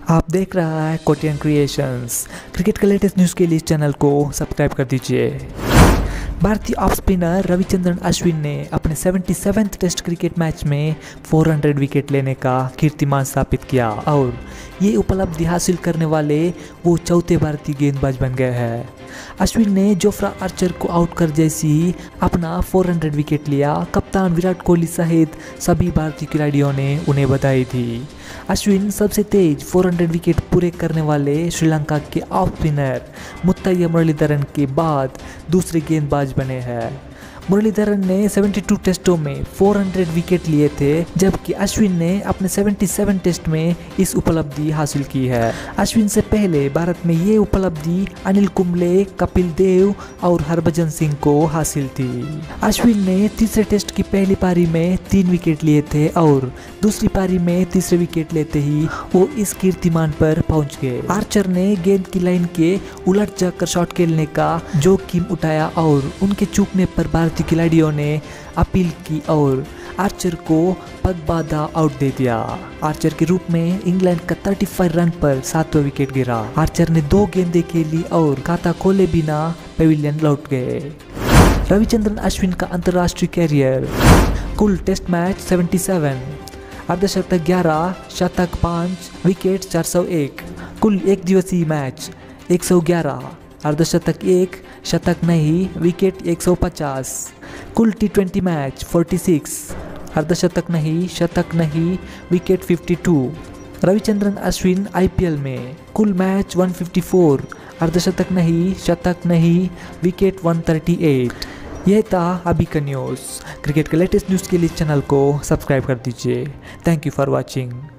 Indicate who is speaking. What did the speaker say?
Speaker 1: आप देख रहा है कोटियन क्रिएशंस। क्रिकेट के लेटेस्ट न्यूज़ के लिए इस चैनल को सब्सक्राइब कर दीजिए। भारतीय ऑफ स्पिनर रविचंद्रन अश्विन ने अपने 77वें टेस्ट क्रिकेट मैच में 400 विकेट लेने का कीर्तिमान स्थापित किया और ये उपलब्धि हासिल करने वाले वो चौथे भारतीय गेंदबाज बन गए हैं। अश्विन ने जोफ्रा आर्चर को आउट कर जैसे ही अपना 400 विकेट लिया, कप्तान विराट कोहली सहित सभी भारतीय खिलाड़ियों ने उन्हें बधाई दी। अश्विन सबसे तेज 400 विकेट पूरे करने वाले श्रीलंका के ऑफ स्पिनर मुत्तैया मुरलीधरन के बाद दूसरे गेंदबाज बने हैं। मुरलीधरन ने 72 टेस्टों में 400 विकेट लिए थे, जबकि अश्विन ने अपने 77 टेस्ट में इस उपलब्धि हासिल की है। अश्विन से पहले भारत में ये उपलब्धि अनिल कुंबले, कपिल देव और हरभजन सिंह को हासिल थी। अश्विन ने तीसरे टेस्ट की पहली पारी में 3 विकेट लिए थे और दूसरी पारी में तीसरे विकेट लेते ही वो इस कीर्तिमान पर पहुंच गए। आर्चर ने गेंद की लाइन के उलट जाकर शॉट खेलने का जोखिम उठाया और उनके चूकने पर भारतीय खिलाड़ियों ने अपील की और आर्चर को पगबाधा आउट दे दिया। आर्चर के रूप में इंग्लैंड का 35 रन पर 7वां विकेट गिरा। आर्चर ने 2 गेंदें खेली और खाता खोले बिना पेविलियन लौट गए। रविचंद्रन अश्विन का अंतर्राष्ट्रीय कैरियर: कुल टेस्ट मैच 77, अर्धशतक 11, शतक 5, विकेट 401। कुल एक दिवसीय मैच 111, अर्धशतक 1, शतक नहीं, विकेट 150। कुल T20 मैच 46, अर्धशतक नहीं, शतक नहीं, विकेट 52। रविचंद्रन अश्विन IPL में कुल मैच 154, अर्धशतक नहीं, शतक नहीं, विकेट 138। यह था अभी का न्यूज़। क्रिकेट के लेटेस्ट न्यूज़ के लिए चैनल को सब्सक्राइब कर दीजिए। Thank you for watching.